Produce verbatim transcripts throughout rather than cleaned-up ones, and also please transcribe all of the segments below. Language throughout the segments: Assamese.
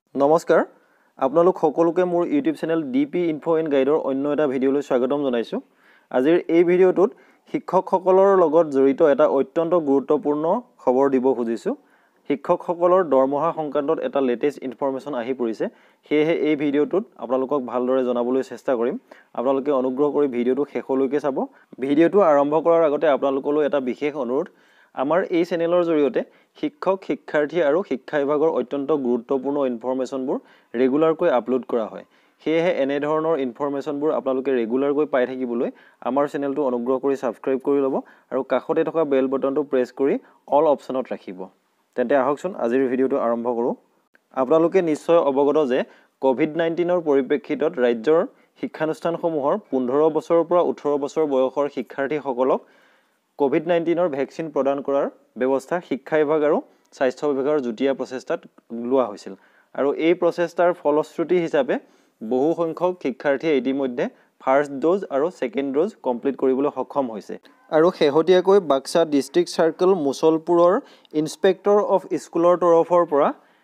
নমস্কাৰ আপোনালোক সকলোকে মোৰ YouTube channel DP info and গাইডৰ অন্য এটা ভিডিঅ'লৈ স্বাগতম জনাইছো। আজিৰ এই ভিডিঅ'টোত শিক্ষকসকলৰ লগত জড়িত এটা অত্যন্ত গুৰুত্বপূৰ্ণ খবৰ দিব খুজিছো। শিক্ষকসকলৰ দৰমহা সংক্ৰান্তত এটা লেটেষ্ট ইনফৰমেশ্যন আহি পৰিছে। সেয়েহে এই ভিডিঅ'টোত আপোনালোকক ভালদৰে জনাবলৈ চেষ্টা কৰিম। আপোনালোকে অনুগ্ৰহ কৰি ভিডিঅ'টো শেষলৈকে চাব। ভিডিঅ'টো আৰম্ভ কৰাৰ আগতে আপোনালোকলৈ এটা বিশেষ অনুৰোধ, আমাৰ এই চেনেলৰ জৰিয়তে শিক্ষক শিক্ষাৰ্থী আৰু শিক্ষা বিভাগৰ অত্যন্ত গুৰুত্বপূৰ্ণ ইনফৰমেশ্যনবোৰ ৰেগুলাৰকৈ আপলোড কৰা হয়। সেয়েহে এনে ধৰণৰ ইনফৰমেশ্যনবোৰ আপোনালোকে ৰেগুলাৰকৈ পাই থাকিবলৈ আমাৰ চেনেলটো অনুগ্ৰহ কৰি ছাবস্ক্ৰাইব কৰি ল'ব আৰু কাষতে থকা বেল বটনটো প্ৰেছ কৰি অল অপশ্যনত ৰাখিব। তেন্তে আহকচোন আজিৰ ভিডিঅ'টো আৰম্ভ কৰোঁ। আপোনালোকে নিশ্চয় অৱগত যে কোভিড নাইণ্টিনৰ পৰিপ্ৰেক্ষিতত ৰাজ্যৰ শিক্ষানুষ্ঠানসমূহৰ পোন্ধৰ বছৰৰ পৰা ওঠৰ বছৰ বয়সৰ শিক্ষাৰ্থীসকলক কোভিড নাইণ্টিনৰ ভেকচিন প্ৰদান কৰাৰ ব্যৱস্থা শিক্ষা বিভাগ আৰু স্বাস্থ্য বিভাগৰ যুটীয়া প্ৰচেষ্টাত লোৱা হৈছিল। আৰু এই প্ৰচেষ্টাৰ ফলশ্ৰুতি হিচাপে বহু সংখ্যক শিক্ষাৰ্থীয়ে ইতিমধ্যে ফাৰ্ষ্ট ড'জ আৰু ছেকেণ্ড ড'জ কমপ্লিট কৰিবলৈ সক্ষম হৈছে। আৰু শেহতীয়াকৈ বাক্সা ডিষ্ট্ৰিক্ট চাৰ্কেল মুছলপুৰৰ ইনস্পেক্টৰ অফ স্কুলৰ তৰফৰ পৰা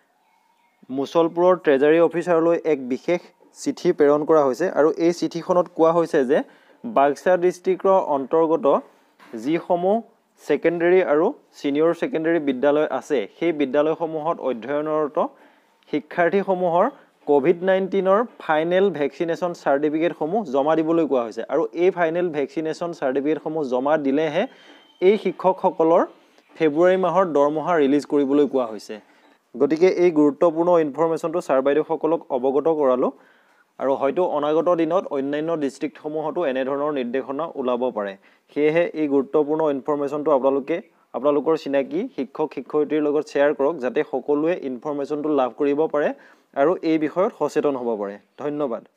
মুছলপুৰৰ ট্ৰেজাৰী অফিচাৰলৈ এক বিশেষ চিঠি প্ৰেৰণ কৰা হৈছে। আৰু এই চিঠিখনত কোৱা হৈছে যে বাক্সা ডিষ্ট্ৰিক্টৰ অন্তৰ্গত যিসমূহ ছেকেণ্ডেৰী আৰু ছিনিয়ৰ ছেকেণ্ডেৰী বিদ্যালয় আছে, সেই বিদ্যালয়সমূহত অধ্যয়নৰত শিক্ষাৰ্থীসমূহৰ কোভিড নাইণ্টিনৰ ফাইনেল ভেকচিনেশ্যন চাৰ্টিফিকেটসমূহ জমা দিবলৈ কোৱা হৈছে। আৰু এই ফাইনেল ভেকচিনেশ্যন চাৰ্টিফিকেটসমূহ জমা দিলেহে এই শিক্ষকসকলৰ ফেব্ৰুৱাৰী মাহৰ দৰমহা ৰিলিজ কৰিবলৈ কোৱা হৈছে। গতিকে এই গুৰুত্বপূৰ্ণ ইনফৰমেশ্যনটো ছাৰ বাইদেউসকলক অৱগত কৰালোঁ। আৰু হয়তো অনাগত দিনত অন্যান্য ডিষ্ট্ৰিক্টসমূহতো এনেধৰণৰ নিৰ্দেশনা ওলাব পাৰে। সেয়েহে এই গুৰুত্বপূৰ্ণ ইনফৰমেশ্যনটো আপোনালোকে আপোনালোকৰ চিনাকি শিক্ষক শিক্ষয়িত্ৰীৰ লগত শ্বেয়াৰ কৰক, যাতে সকলোৱে ইনফৰমেশ্যনটো লাভ কৰিব পাৰে আৰু এই বিষয়ত সচেতন হ'ব পাৰে। ধন্যবাদ।